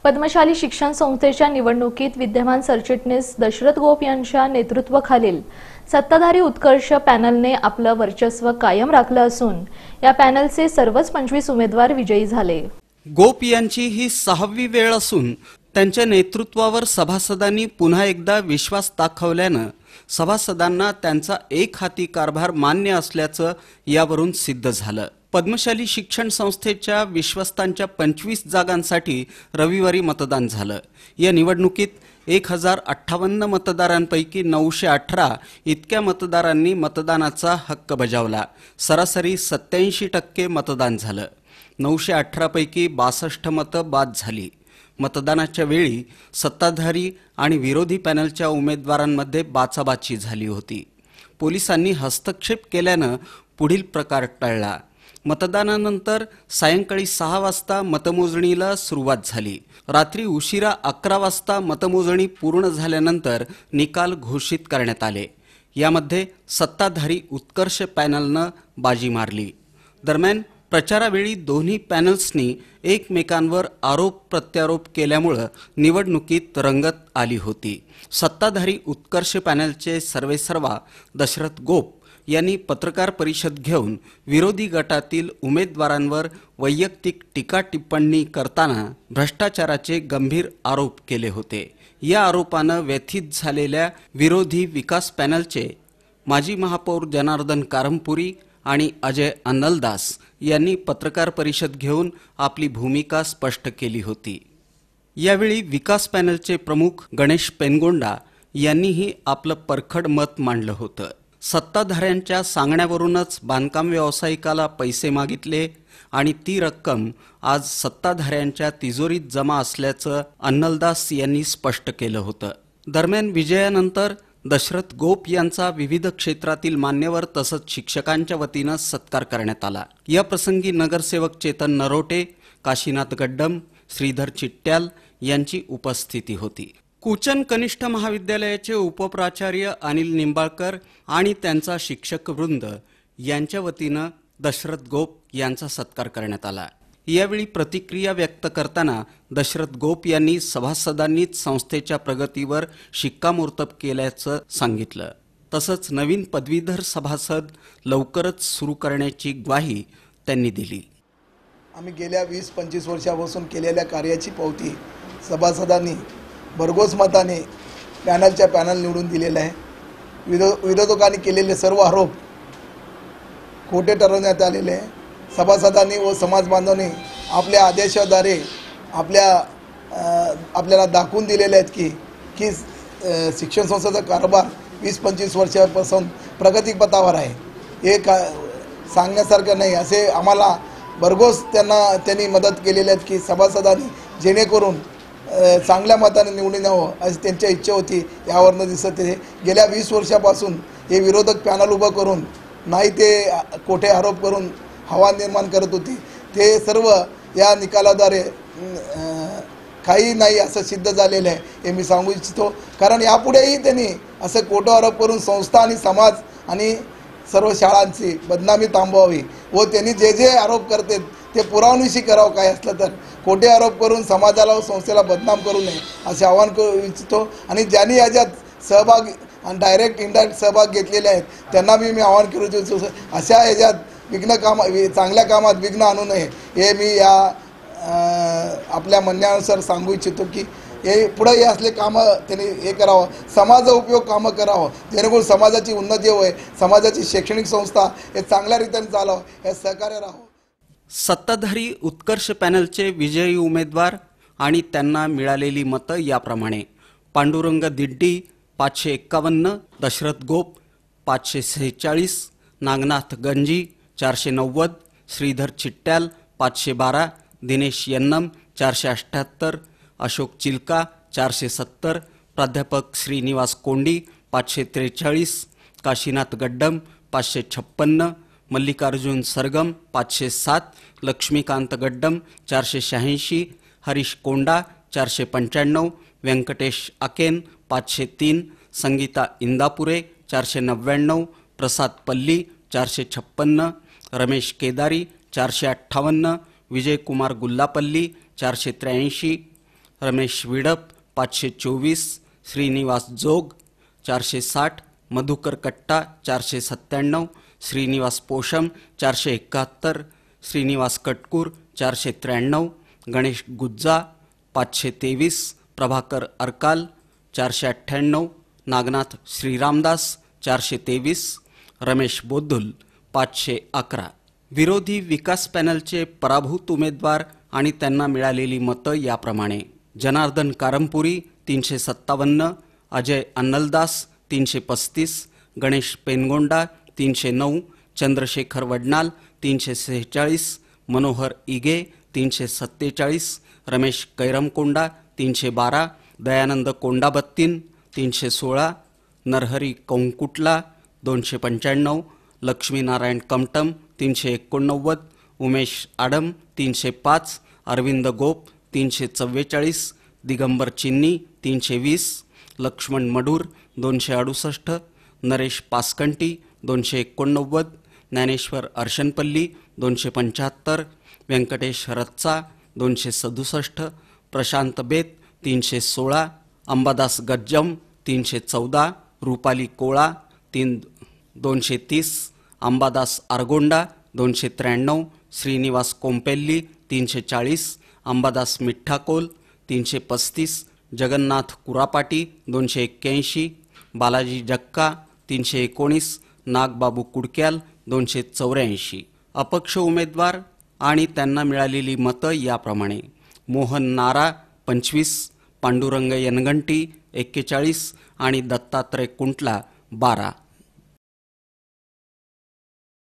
पद्मशाली शिक्षण संस्थेच्या निवडणुकीत विद्यमान सरचिटणीस दशरथ गोप यांच्या नेतृत्वाखालील सत्ताधारी उत्कर्ष पॅनलने आपलं वर्चस्व कायम राखलं असून या पॅनलचे सर्वच 25 उमेदवार विजयी झाले। गोप यांची ही 6वी वेळ असून त्यांच्या नेतृत्वावर सभासदांनी पुन्हा एकदा विश्वास दाखवल्यानं सभासदांना त्यांचा एकहाती कारभार मान्य असल्याचं यावरून सिद्ध झालं। पद्मशाली शिक्षण संस्थेच्या विश्वस्तांच्या 25 जागांसाठी रविवारी मतदान झालं। या निवडणुकीत 1058 मतदारांपैकी 918 इतक्या मतदारांनी मतदानाचा हक्क बजावला। सरासरी 87% मतदान झालं। 918 पैकी 62 मतं बाद झाली। मतदानाच्या वेळी सत्ताधारी आणि विरोधी पॅनलच्या उमेदवारांमध्ये बाचाबाची झाली होती। पोलिसांनी हस्तक्षेप केल्यानं पुढील प्रकार टळला। मतदानानंतर सायंकाळी 6 वाजता मतमोजणीला सुरुवात झाली। रात्री उशिरा 11 वाजता मतमोजणी पूर्ण झाल्यानंतर निकाल घोषित करण्यात आले। यामध्ये सत्ताधारी उत्कर्ष पॅनलनं बाजी मारली। दरम्यान प्रचारावेळी दोन्ही पॅनल्सनी एकमेकांवर आरोप प्रत्यारोप केल्यामुळे निवडणुकीत रंगत आली होती। सत्ताधारी उत्कर्ष पॅनलचे सर्वेसर्वा दशरथ गोप यांनी पत्रकार परिषद घेऊन विरोधी गटातील उमेदवारांवर वैयक्तिक टीका टिप्पणी करताना भ्रष्टाचाराचे गंभीर आरोप केले होते। या आरोपानं व्यथित झालेल्या विरोधी विकास पॅनलचे माजी महापौर जनार्दन कारंपुरी आणि अजय अन्नलदास यांनी पत्रकार परिषद घेऊन आपली भूमिका स्पष्ट केली होती। यावेळी विकास पॅनलचे प्रमुख गणेश पेनगोंडा यांनीही आपलं परखड मत मांडलं होतं। सत्ताधाऱ्यांच्या सांगण्यावरूनच बांधकाम व्यावसायिकाला पैसे मागितले आणि ती रक्कम आज सत्ताधाऱ्यांच्या तिजोरीत जमा असल्याचं अन्नलदास यांनी स्पष्ट केलं होतं। दरम्यान विजयानंतर दशरथ गोप यांचा विविध क्षेत्रातील मान्यवर तसंच शिक्षकांच्या वतीनं सत्कार करण्यात आला। या प्रसंगी नगरसेवक चेतन नरोटे, काशीनाथ गड्डम, श्रीधर चिट्ट्याल यांची उपस्थिती होती। कुचन कनिष्ठ महाविद्यालयाचे उपप्राचार्य अनिल निंबाळकर आणि त्यांचा शिक्षक वृंद यांच्या वतीनं दशरथ गोप यांचा सत्कार करण्यात आला। यावेळी प्रतिक्रिया व्यक्त करताना दशरथ गोप यांनी सभासदांनीच संस्थेच्या प्रगतीवर शिक्कामोर्तब केल्याचं सांगितलं। तसंच नवीन पदवीधर सभासद लवकरच सुरू करण्याची ग्वाही त्यांनी दिली। आम्ही गेल्या 20-25 वर्षापासून केलेल्या कार्याची पावती सभासदांनी भरघोस मताने पॅनल निवडून दिलेला आहे। विरोधकांनी केलेले सर्व आरोप खोटे ठरवण्यात आलेले आहे। सभासदांनी व समाज बांधवांनी आपल्या आदेशाद्वारे आपल्याला दाखवून दिलेले आहेत की शिक्षण संस्थेचा कारभार 20-25 वर्षापासून प्रगतीपथावर आहे। हे सांगण्यासारखं नाही असे आम्हाला भरघोस त्यांनी मदत केलेली आहे की सभासदांनी जेणेकरून चांगल्या मताने निवडून यावं अशी त्यांची इच्छा होती। यावरनं दिसत आहे गेल्या 20 वर्षापासून हे विरोधक पॅनल उभं करून नाही ते खोटे आरोप करून हवा निर्माण करत होती। ते सर्व या निकालाद्वारे काही नाही असं सिद्ध झालेलं आहे हे मी सांगू इच्छितो। कारण यापुढेही त्यांनी असं खोटे आरोप करून संस्था आणि समाज आणि सर्व शाळांची बदनामी थांबवावी व त्यांनी जे जे आरोप करतात ते पुरावणीशी करावं। काय असलं तर खोटे आरोप करून समाजाला व संस्थेला बदनाम करू नये असे आवाहन करू इच्छितो। आणि ज्यांनी याच्यात सहभाग आणि डायरेक्ट इनडायरेक्ट सहभाग घेतलेले आहेत त्यांना मी आवाहन करू इच्छितो अशा याच्यात चांगल्या कामात विघ्न आणू नये हे मी या आपल्या म्हणण्यानुसार सांगू इच्छितो की हे पुढे हे असले कामं त्यांनी हे करावं, समाज उपयोग कामं करावं जेणेकरून समाजाची उन्नती होय, समाजाची शैक्षणिक संस्था हे चांगल्या रीतीने चालावं हे सहकार्य राहावं। सत्ताधारी उत्कर्ष पॅनलचे विजयी उमेदवार आणि त्यांना मिळालेली मतं याप्रमाणे: पांडुरंग दिड्डी 551, दशरथ गोप 546, नागनाथ गंजी 490, श्रीधर चिट्ट्याल 512, दिनेश यन्नम 478, अशोक चिलका 470, प्राध्यापक श्रीनिवास कोंडी 543, काशीनाथ गड्डम 556, मल्लिकार्जुन सरगम 507, लक्ष्मीकांत गड्डम 486, हरीश कोंडा 495, व्यंकटेश अकेन 503, संगीता इंदापुरे 499, प्रसाद पल्ली 456, रमेश केदारी 458, विजयकुमार गुल्लापल्ली 483, रमेश विडप 524, श्रीनिवास जोग 460, मधुकर कट्टा 497, श्रीनिवास पोषम 471, श्रीनिवास कटकूर 493, गणेश गुज्जा 523, प्रभाकर अरकाल 498, नागनाथ श्रीरामदास 423, रमेश बोद्धुल 511. विरोधी विकास पॅनलचे पराभूत उमेदवार आणि त्यांना मिळालेली मतं याप्रमाणे: जनार्दन कारंपुरी 357, अजय अन्नलदास 335, गणेश पेनगोंडा 309, चंद्रशेखर वडनाल 346, मनोहर इगे 347, रमेश कैरमकोंडा 312, दयानंद कोंडाबत्तीन 316, नरहरी कौंकुटला 295, लक्ष्मीनारायण कमटम 389, उमेश आडम 305, अरविंद गोप 344, दिगंबर चिन्नी 320, लक्ष्मण मडूर 268, नरेश पासकंटी 289, ज्ञानेश्वर अर्शनपल्ली 275, व्यंकटेश रत्चा 267, प्रशांत बेत 316, अंबादास गज्जम 314, रुपाली कोळा 230, अंबादास आरगोंडा 293, श्रीनिवास कोंपेल्ली 340, अंबादास मिठ्ठाकोल 335, जगन्नाथ कुरापाटी 281, बालाजी जक्का 319, नागबाबू कुडक्याल 284. अपक्ष उमेदवार आणि त्यांना मिळालेली मतं याप्रमाणे: मोहन नारा 25, पांडुरंग यनगंटी 41 आणि दत्तात्रय कुंटला 12.